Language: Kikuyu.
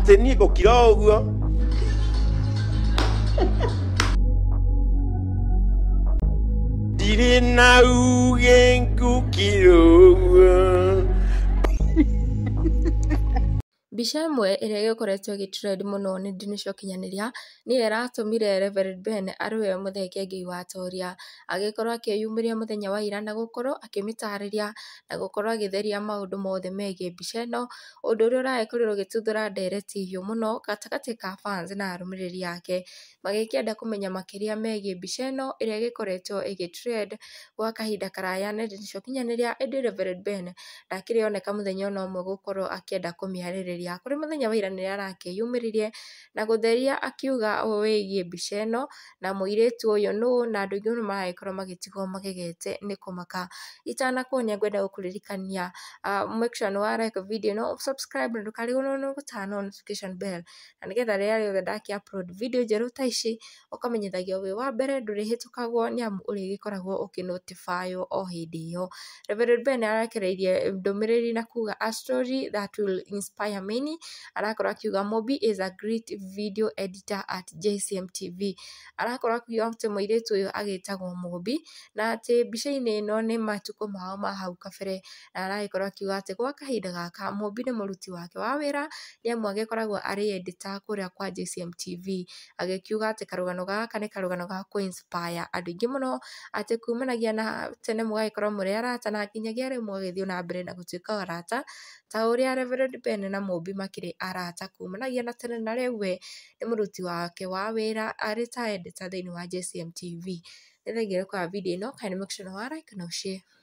ati ni ngukira uguo ndiri na uge ngukira uguo. Mbica ĩmwe ĩrĩa ĩkoretwo ĩgĩtrend mũno nĩ Ciothe nĩ ĩratũmire Reverend Ben arũe mũthekengĩ wa Toria agĩkorwo akĩyumĩria mũthenya wa ira na gũkorwo akĩmĩtarĩria na gũkorwo agĩtheria maũndũ mothe megiĩ mbica ĩno, ũndũ ũrĩa ũrakorirwo ũgĩtuthũra ndereti hiũ mũno gatagatĩ ka fans na arũmĩrĩri yake, magĩkĩenda kũmenya makĩria megiĩ mbica ĩno ĩrĩa ĩgĩkoretwo ĩgĩtrend gwa kahinda karaya na Ciothe ĩndĩ Reverend Ben ndakĩrĩ oneka mũthenya ona ũmwe gũkorwo akĩenda kũmĩarĩrĩria. Kũrĩ mũthenya wa ira nĩ arakĩyumĩririe na gũtheria akiuga wĩgiĩ mbica ĩno na mũirĩtu ũyũ nũ, na andũ aingĩ nĩ maragĩkorwo magĩtigwo magegete nĩ kũmaka. Itanakuonia ngwenda gũkũririkania make sure nĩ wa like video ĩno, subscribe na ndũkarigwo nĩ gũ turn on notification bell, na nĩgetha rĩrĩa rĩothe ndakĩ-upload video njerũ ta ici ũkamenyithagio wĩ wa mbere, ndũrĩhĩtũkagwo nĩ amu ũrĩgĩkoragwo ũkĩ-notify o hĩndĩ ĩyo. Reverend Ben arekereirie ndũmĩrĩri na kuga a story that will inspire many. Arakorwo akiuga Mobi is a great video editor at JCM TV. Arakorwo akiuga atĩ mũirĩtu ũyũ agĩtagwo Mobi na atĩ mbica-inĩ ĩno nĩ matukũ mao ma hau kabere, na aragĩkorwo akiuga atĩ gwa kahinda gaka Mobi nĩ mũruti wake wa wĩra nĩ amu agĩkoragwo arĩ editor kũrĩa kwa JCM TV. Agĩkiuga atĩ karũgano gaka nĩ karũgano ga kũ-inspire andũ aingĩ mũno, atĩ kumanagia na tene mũgagĩkorwo mũrĩ arata na nginyagia rĩu mũgagĩthiĩ na mbere na gũtuĩka arata ta ũrĩa Reverend Ben na Mobi makĩrĩ arata kumanagia na tene, na rĩu we nĩ mũruti wake wa wĩra arĩ ta editor thĩinĩ wa JCM TV. Nĩ thengiũ kwa video ĩno, kindly make sure nĩ wa like na share.